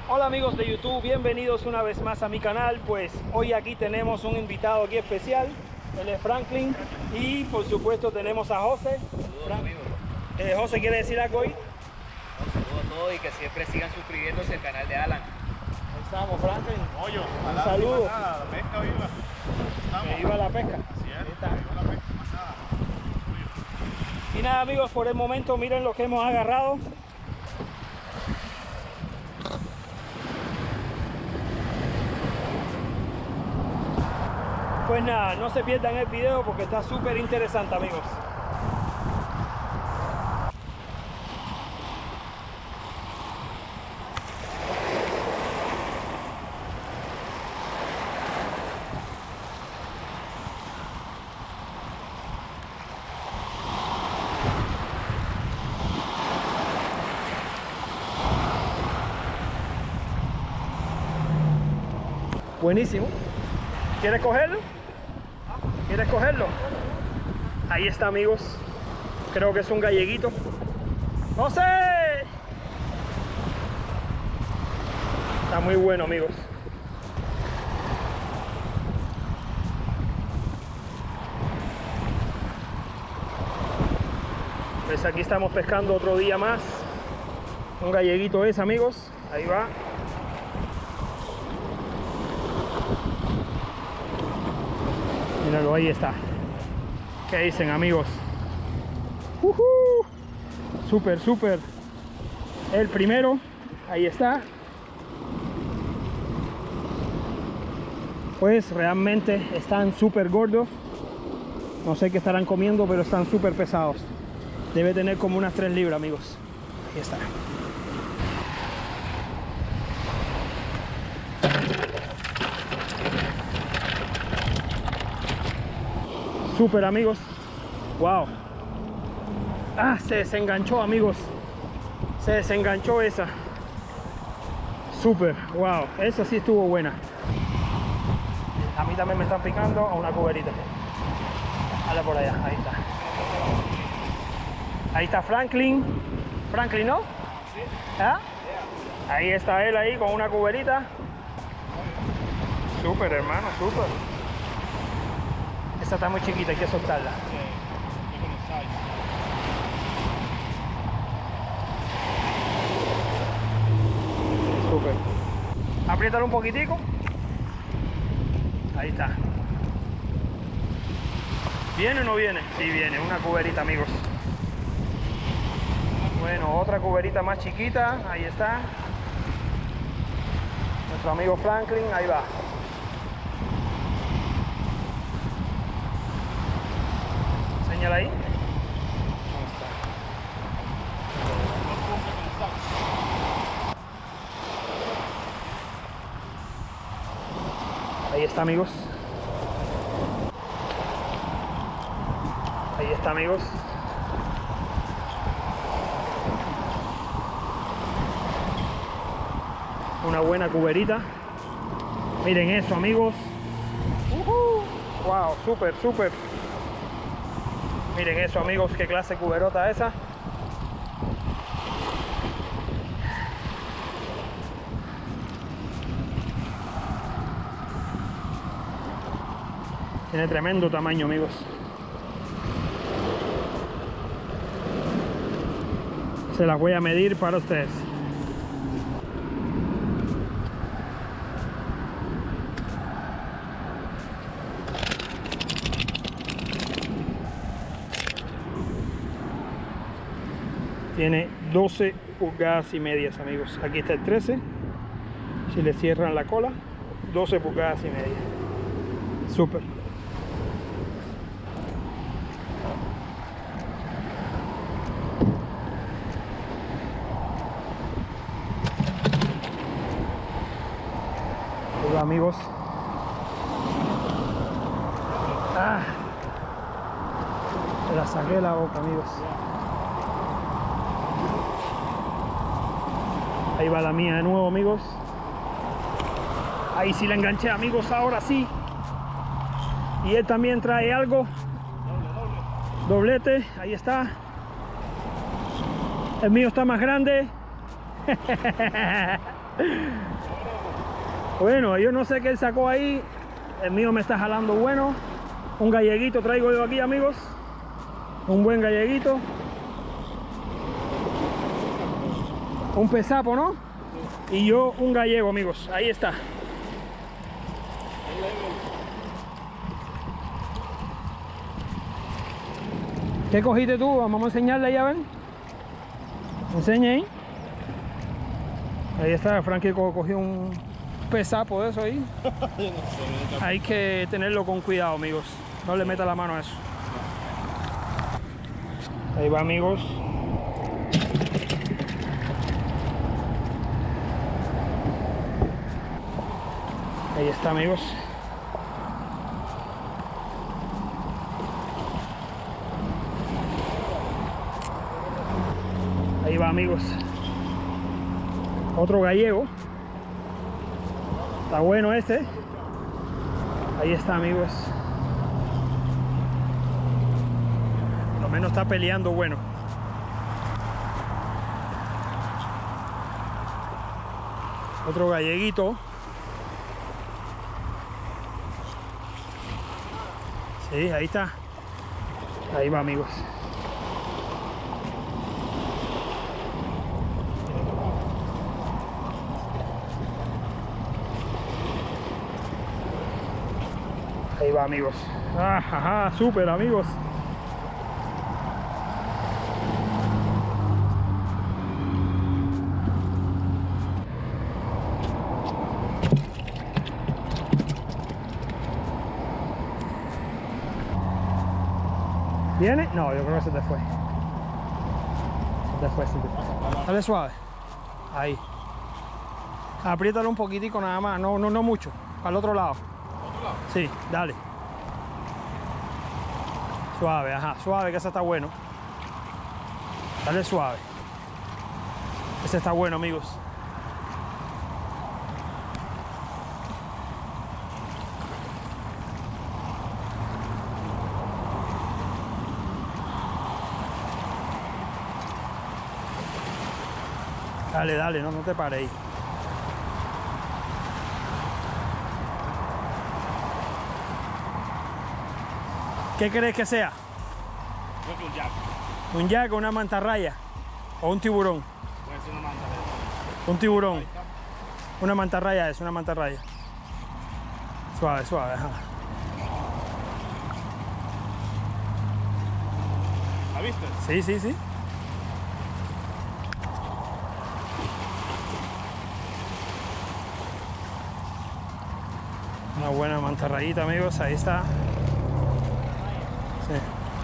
Hola amigos de YouTube, bienvenidos una vez más a mi canal. Pues hoy aquí tenemos un invitado aquí especial, él es Franklin, y por supuesto tenemos a José. José, ¿quiere decir algo hoy? Saludos a todos y que siempre sigan suscribiéndose al canal de Alan. Ahí estamos, Franklin. Oye, Un saludo. nada, la pesca viva. Que iba la pesca. Así es, Ahí está. que viva la pesca, más nada. Y nada amigos, por el momento miren lo que hemos agarrado. Pues nada, no se pierdan el video porque está súper interesante, amigos. Buenísimo. ¿Quieres cogerlo? ¿Quieres cogerlo? Ahí está, amigos. Creo que es un galleguito. ¡José! Está muy bueno, amigos. Pues aquí estamos pescando otro día más. Un galleguito es, amigos. Ahí va. Míralo, ahí está. ¿Qué dicen, amigos? Súper, súper. El primero, ahí está. Pues realmente están súper gordos. No sé qué estarán comiendo, pero están súper pesados. Debe tener como unas 3 libras, amigos. Ahí está. Súper, amigos. Wow. Ah, se desenganchó, amigos. Se desenganchó esa. Súper. Wow. Esa sí estuvo buena. A mí también me están picando a una cuberita. Dale por allá. Ahí está. Ahí está Franklin. Franklin, ¿no? ¿Ah? Ahí está él ahí con una cuberita. Súper, hermano. Súper. Esta está muy chiquita, hay que soltarla. Súper. Apriétalo un poquitico. Ahí está. ¿Viene o no viene? Sí, viene. Una cuberita, amigos. Bueno, otra cuberita más chiquita. Ahí está. Nuestro amigo Franklin, ahí va. Señala ahí. Ahí está, amigos. Ahí está, amigos. Una buena cuberita. Miren eso, amigos. Wow, súper, súper. Miren eso, amigos, qué clase de cuberota esa. Tiene tremendo tamaño, amigos. Se las voy a medir para ustedes. Tiene 12 pulgadas y medias, amigos. Aquí está el 13. Si le cierran la cola, 12 pulgadas y media. Súper. Hola, amigos. Ah, se la saqué de la boca, amigos. Ahí va la mía de nuevo, amigos. Ahí sí la enganché, amigos, ahora sí. Y él también trae algo. Doblete, ahí está. El mío está más grande. Bueno, yo no sé qué él sacó ahí. El mío me está jalando bueno. Un galleguito traigo yo aquí, amigos. Un buen galleguito. Un pesapo, ¿no? Y yo un gallego, amigos. Ahí está. ¿Qué cogiste tú? Vamos a enseñarle ahí a ver. Enseña ahí. Ahí está, Frankie cogió un pesapo de eso ahí. Hay que tenerlo con cuidado, amigos. No le meta la mano a eso. Ahí va, amigos. Ahí está, amigos. Ahí va, amigos. Otro gallego. Está bueno este. Ahí está, amigos. Por lo menos está peleando bueno. Otro galleguito. Sí, ahí está. Ahí va, amigos. Ahí va, amigos. Ajá, súper, amigos. ¿Viene? No, yo creo que se te fue. Se te fue. Dale suave. Ahí. Apriétalo un poquitico nada más. No mucho. Para el otro lado. Sí, dale. Suave, ajá. Suave, que ese está bueno. Dale suave. Ese está bueno, amigos. Dale, dale, no te pares ahí. ¿Qué crees que sea? Un jack. ¿Un jack o una mantarraya? ¿O un tiburón? Puede ser una mantarraya. Un tiburón. Una mantarraya es una mantarraya. Suave, suave, ajá. ¿La viste? Sí, sí, sí. Una buena mantarrayita, amigos. Ahí está. Sí.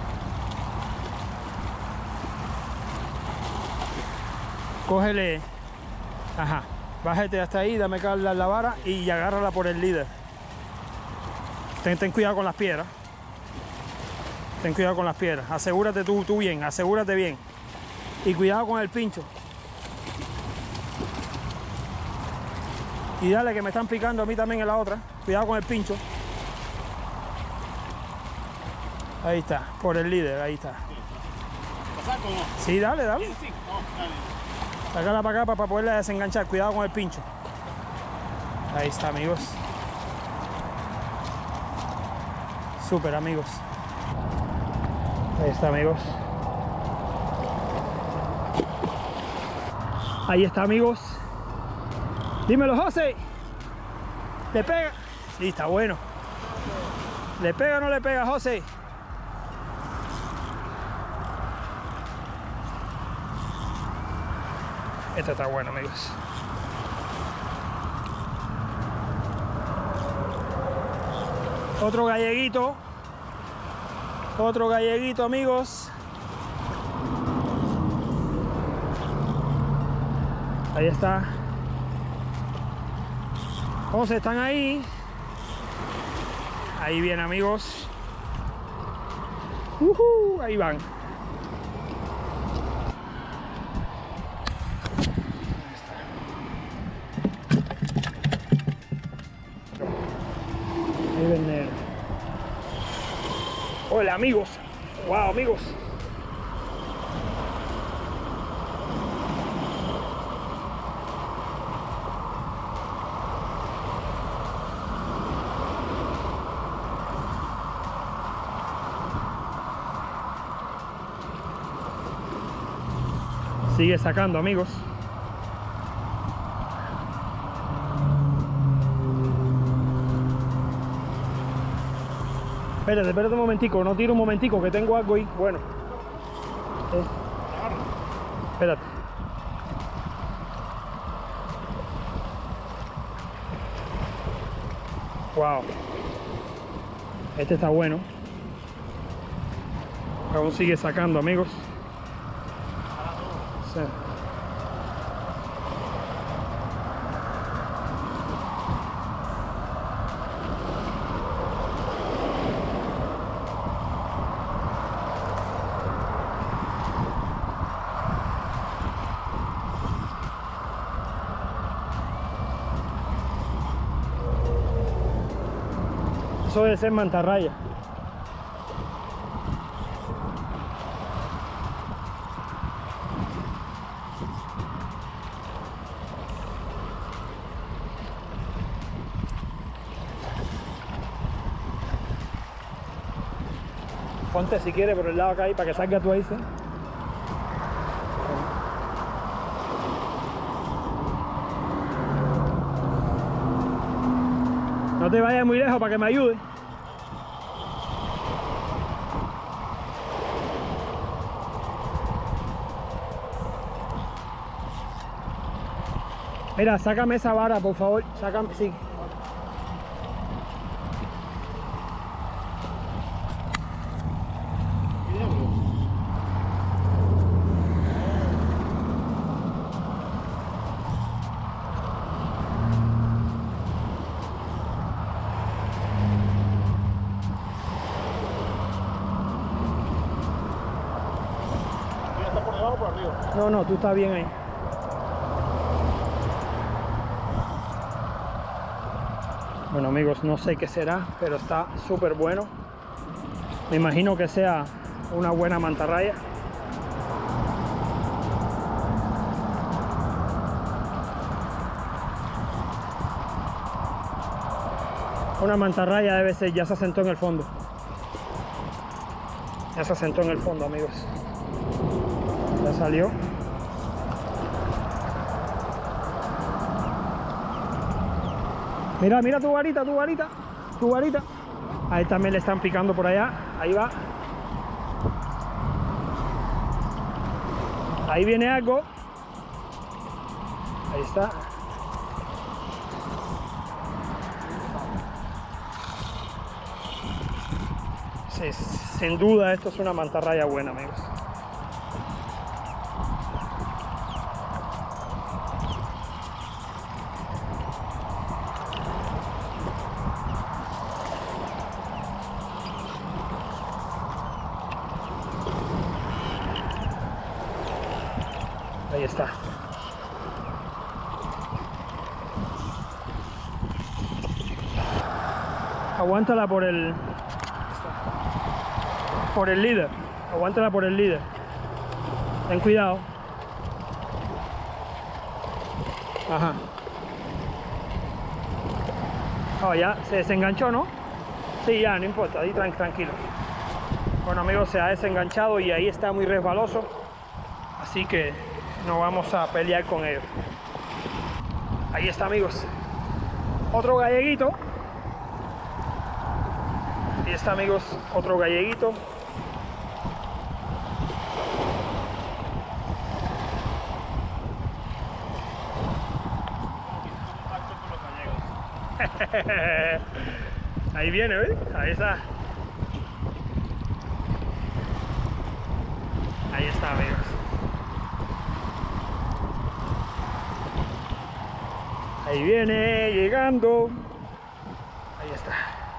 Cógele. Ajá. Bájate hasta ahí, dame la vara y agárrala por el líder. Ten cuidado con las piedras. Ten cuidado con las piedras. Asegúrate tú bien, asegúrate bien. Y cuidado con el pincho. Y dale, que me están picando a mí también en la otra. Cuidado con el pincho. Ahí está, por el líder, ahí está. ¿Pasar o no? Sí, dale, dale. Sí. No, dale. Sácala para acá para poderla desenganchar. Cuidado con el pincho. Ahí está, amigos. Súper, amigos. Ahí está, amigos. Ahí está, amigos. Dímelo, José. ¿Le pega? Sí, está bueno. ¿Le pega o no le pega, José? Este está bueno, amigos. Otro galleguito. Otro galleguito, amigos. Ahí está. Entonces están ahí. Ahí vienen, amigos. Ahí van. Ahí viene. Hola, amigos. Wow, amigos. Sigue sacando, amigos. Espérate un momentico, no tiro un momentico, que tengo algo ahí. Bueno. Espérate. Wow. Este está bueno. Aún sigue sacando, amigos. Sí. Eso debe ser mantarraya. Ponte si quieres por el lado acá ahí para que salga tú ahí, ¿sí? No te vayas muy lejos para que me ayude. Mira, sácame esa vara, por favor. Sácame, sí. ¿Está por debajo o por arriba? No, tú estás bien ahí. Bueno, amigos, no sé qué será, pero está súper bueno. Me imagino que sea una buena mantarraya. Una mantarraya debe ser, ya se asentó en el fondo. Ya se asentó en el fondo, amigos. Ya salió. Mira, mira tu varita, tu varita, tu varita. Ahí también le están picando por allá. Ahí va. Ahí viene algo. Ahí está. Sí, sin duda esto es una mantarraya buena, amigos. Ahí está. Aguántala por el líder. Aguántala por el líder. Ten cuidado. Ajá. Oh, ya se desenganchó, ¿no? Sí, ya, no importa. Ahí tranquilo. Bueno, amigos, se ha desenganchado y ahí está muy resbaloso. Así que no vamos a pelear con ellos. Ahí está, amigos. Otro galleguito. Ahí está, amigos. Otro galleguito. Ahí viene, ¿ves? Ahí está. Ahí está, amigos. Ahí viene, llegando. Ahí está.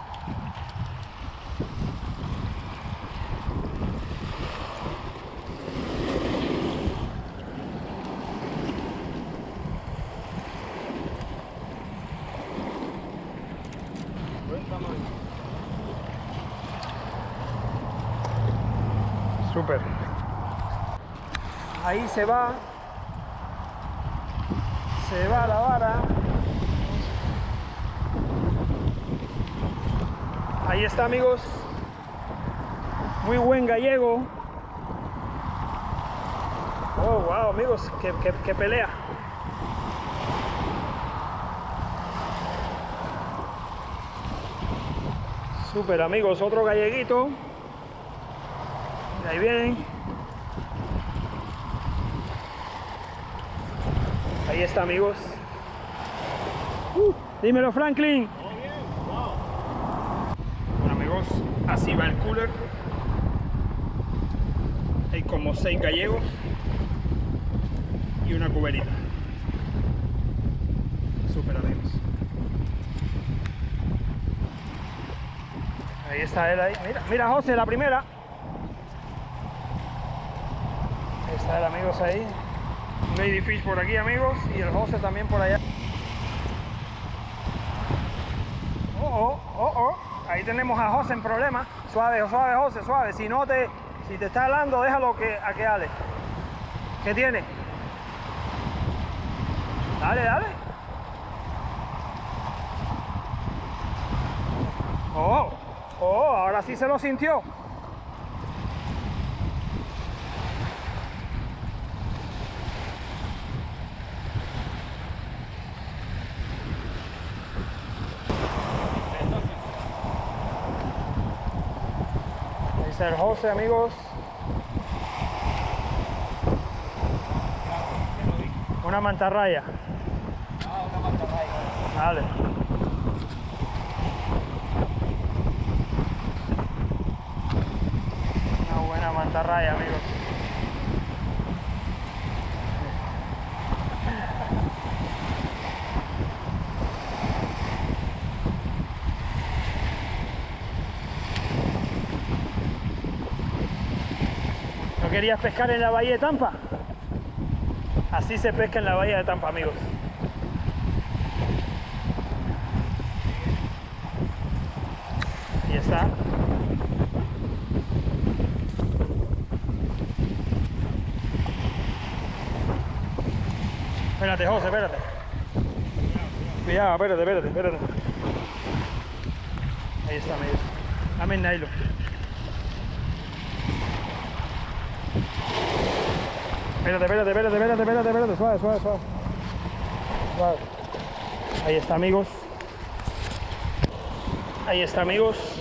Súper. Ahí se va la vara. Ahí está, amigos. Muy buen gallego. Oh, wow, amigos, qué pelea. Súper, amigos, otro galleguito. Ahí vienen. Ahí está, amigos. Dímelo, Franklin. Todo bien, wow. Bueno, amigos, así va el cooler. Hay como 6 gallegos y una cuberita. Súper, amigos. Ahí está él ahí. Mira, mira, José, la primera. Ahí está el, amigos, ahí. Lady Fish por aquí, amigos, y el José también por allá. Ahí tenemos a José en problema. Suave, suave, José, suave. Si te está hablando, déjalo a que hable. ¿Qué tiene? Dale, dale. Ahora sí se lo sintió. Ahí está el José, amigos. Una mantarraya. Una mantarraya. Dale. Una buena mantarraya, amigos. ¿No querías pescar en la bahía de Tampa? Así se pesca en la bahía de Tampa, amigos. Ahí está. Espérate, José, espérate. Cuidado, espérate. Ahí está, amigos. Dame el nylon. Espérate. Suave. Ahí está, amigos.